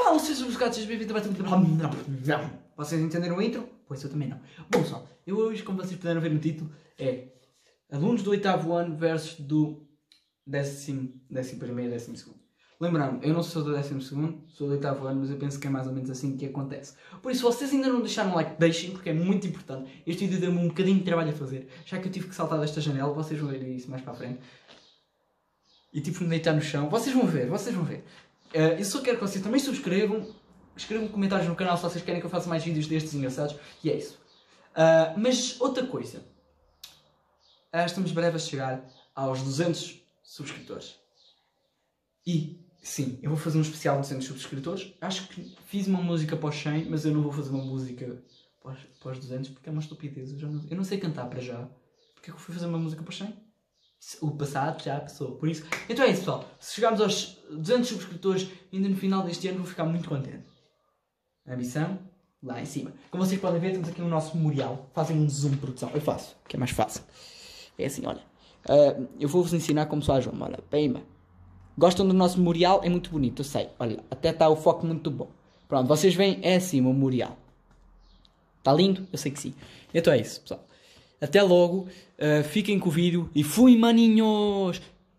Fala, sejam os gatos, bem-vindos a... Vocês entenderam o intro? Pois eu também não. Bom pessoal, eu hoje, como vocês puderam ver no título, é alunos do 8º ano versus do 11º e 12º. Lembrando, eu não sou do 12º, sou do 8º ano, mas eu penso que é mais ou menos assim que acontece. Por isso, se vocês ainda não deixaram um like, deixem, porque é muito importante. Este vídeo deu-me um bocadinho de trabalho a fazer, já que eu tive que saltar desta janela, vocês vão ver isso mais para a frente. E tive que me deitar no chão, vocês vão ver, eu só quero que vocês também subscrevam, escrevam comentários no canal se vocês querem que eu faça mais vídeos destes engraçados, e é isso. Mas outra coisa, estamos breve a chegar aos 200 subscritores. E, sim, eu vou fazer um especial de 200 subscritores. Acho que fiz uma música para os 100, mas eu não vou fazer uma música para os 200 porque é uma estupidez. Eu não sei cantar para já. Porque é que eu fui fazer uma música para os 100? O passado já passou. Por isso, então é isso, pessoal. Se chegarmos aos 200 subscritores ainda no final deste ano, vou ficar muito contente. A missão, lá em cima. Como vocês podem ver, temos aqui o nosso memorial. Fazem um zoom, produção. Eu faço, que é mais fácil. É assim, olha. Eu vou-vos ensinar como se faz uma. Olha, pimba. Gostam do nosso memorial? É muito bonito, eu sei. Olha, até está o foco muito bom. Pronto, vocês veem, é assim o memorial. Está lindo? Eu sei que sim. Então é isso, pessoal. Até logo. Fiquem com o vídeo. E fui, maninhos!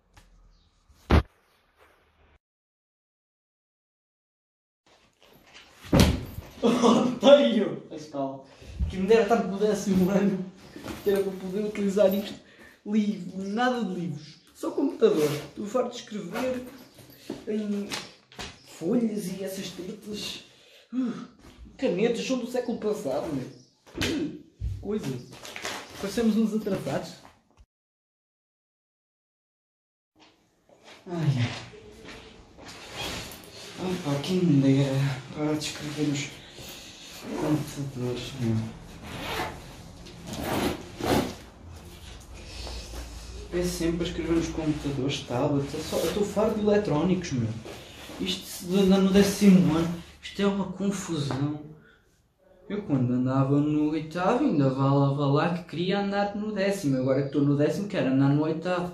Odeio! Pascal. Que me dera estar no 10º ano. Que era para poder utilizar isto. Livros. Nada de livros. Só computador. Estou farto de escrever em folhas e essas tretas. Canetas são do século passado, meu. Coisas. Parecemos uns atrasados. Ai. Opa, quem me dera para de escrever nos computadores, meu. É sempre a escrever nos computadores, tablets. Eu estou farto de eletrónicos, meu. Isto de andar no 10º ano, isto é uma confusão. Eu quando andava no 8º ainda falava lá que queria andar no 10º. Agora que estou no 10º quero andar no 8º.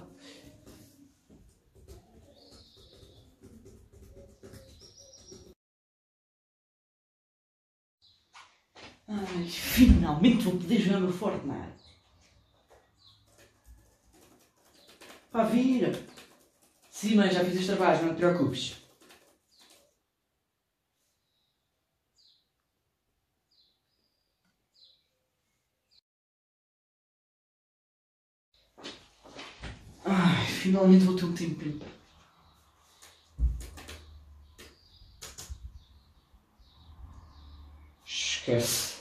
Ai, finalmente vou poder jogar no Fortnite. Pá, vira! Sim, mãe, já fiz os trabalhos, não te preocupes. Ai, finalmente vou ter um tempinho. Esquece.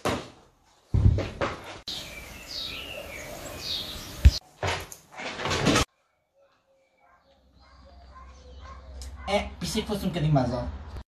Pensei que fosse um bocadinho mais alto.